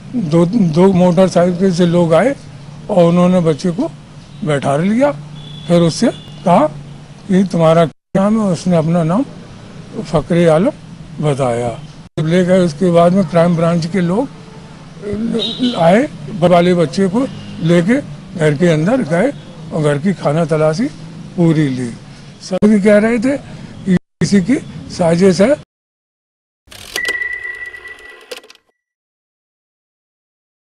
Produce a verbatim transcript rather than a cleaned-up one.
दो दो मोटरसाइकिल से लोग आए और उन्होंने बच्चे को बैठा लिया। फिर उससे कहा कि तुम्हारा क्या नाम है, उसने अपना नाम फकरे आलम बताया। ले गए, उसके बाद में क्राइम ब्रांच के लोग आए, वाले बच्चे को लेके घर के अंदर गए और घर की खाना तलाशी पूरी ली। सभी कह रहे थे कि किसी की साजिश है।